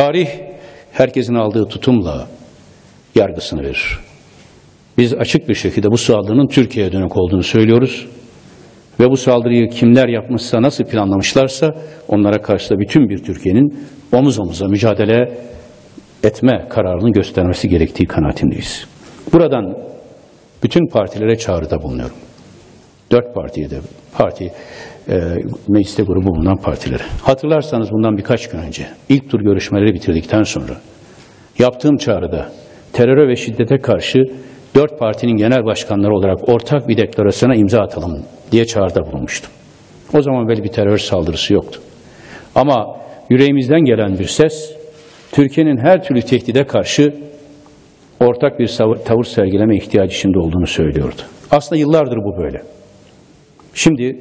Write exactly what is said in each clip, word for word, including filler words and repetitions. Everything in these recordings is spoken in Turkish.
Tarih herkesin aldığı tutumla yargısını verir. Biz açık bir şekilde bu saldırının Türkiye'ye dönük olduğunu söylüyoruz. Ve bu saldırıyı kimler yapmışsa, nasıl planlamışlarsa onlara karşı da bütün bir Türkiye'nin omuz omuza mücadele etme kararını göstermesi gerektiği kanaatindeyiz. Buradan bütün partilere çağrıda bulunuyorum. Dört partiye de, parti e, mecliste grubu bulunan partilere. Hatırlarsanız bundan birkaç gün önce ilk tur görüşmeleri bitirdikten sonra yaptığım çağrıda teröre ve şiddete karşı dört partinin genel başkanları olarak ortak bir deklarasyona imza atalım diye çağrıda bulunmuştum. O zaman böyle bir terör saldırısı yoktu. Ama yüreğimizden gelen bir ses, Türkiye'nin her türlü tehdide karşı ortak bir tavır sergileme ihtiyacı içinde olduğunu söylüyordu. Aslında yıllardır bu böyle. Şimdi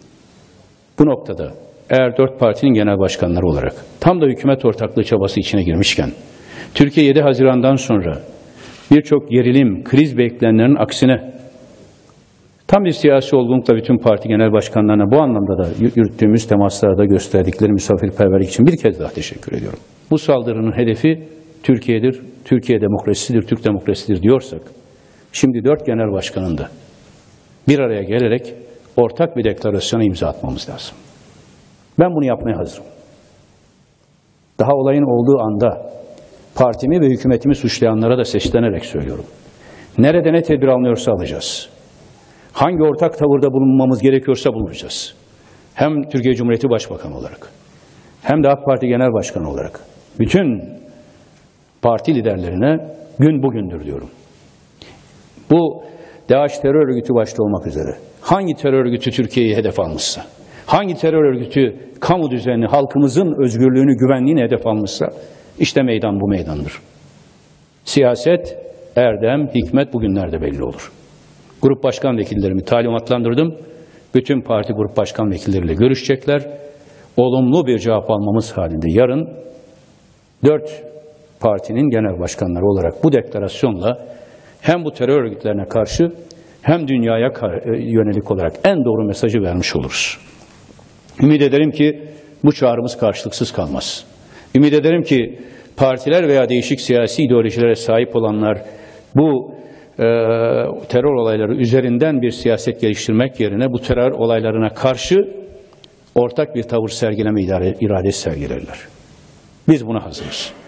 bu noktada eğer dört partinin genel başkanları olarak tam da hükümet ortaklığı çabası içine girmişken, Türkiye yedi Haziran'dan sonra birçok gerilim, kriz beklenenlerin aksine tam bir siyasi olgunlukla bütün parti genel başkanlarına bu anlamda da yürüttüğümüz temaslarda gösterdikleri misafirperverlik için bir kez daha teşekkür ediyorum. Bu saldırının hedefi Türkiye'dir, Türkiye demokrasisidir, Türk demokrasisidir diyorsak, şimdi dört genel başkanın da bir araya gelerek ortak bir deklarasyona imza atmamız lazım. Ben bunu yapmaya hazırım. Daha olayın olduğu anda partimi ve hükümetimi suçlayanlara da seslenerek söylüyorum. Nerede ne tedbir alınıyorsa alacağız. Hangi ortak tavırda bulunmamız gerekiyorsa bulunacağız. Hem Türkiye Cumhuriyeti Başbakanı olarak, hem de AK Parti Genel Başkanı olarak bütün parti liderlerine gün bugündür diyorum. Bu DAEŞ terör örgütü başta olmak üzere hangi terör örgütü Türkiye'yi hedef almışsa, hangi terör örgütü kamu düzenini, halkımızın özgürlüğünü, güvenliğini hedef almışsa, işte meydan bu meydandır. Siyaset, erdem, hikmet bugünlerde belli olur. Grup başkan vekillerimi talimatlandırdım. Bütün parti grup başkan vekilleriyle görüşecekler. Olumlu bir cevap almamız halinde yarın dört partinin genel başkanları olarak bu deklarasyonla hem bu terör örgütlerine karşı hem dünyaya yönelik olarak en doğru mesajı vermiş oluruz. Ümit ederim ki bu çağrımız karşılıksız kalmaz. Ümit ederim ki partiler veya değişik siyasi ideolojilere sahip olanlar bu e, terör olayları üzerinden bir siyaset geliştirmek yerine bu terör olaylarına karşı ortak bir tavır sergileme iradesi sergilerler. Biz buna hazırız.